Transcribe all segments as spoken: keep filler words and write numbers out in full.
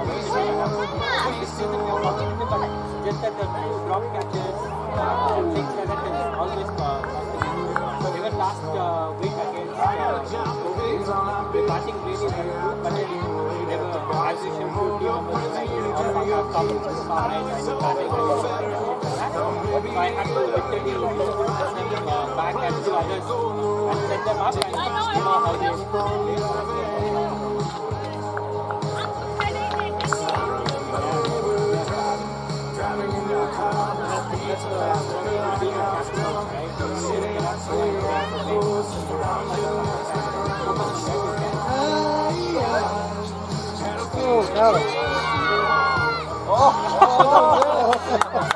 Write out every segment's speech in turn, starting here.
just that the few drop catches and things like that is always uh, even last uh, week against uh, Kobe, batting really well, but then they were acquisition to team members like Alpaka, Kamal, Kamran, and batting really well. So I had to literally send them uh, back and to others and set them up and you know how they Oh, no. Oh,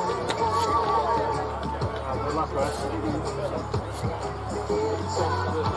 Thank you.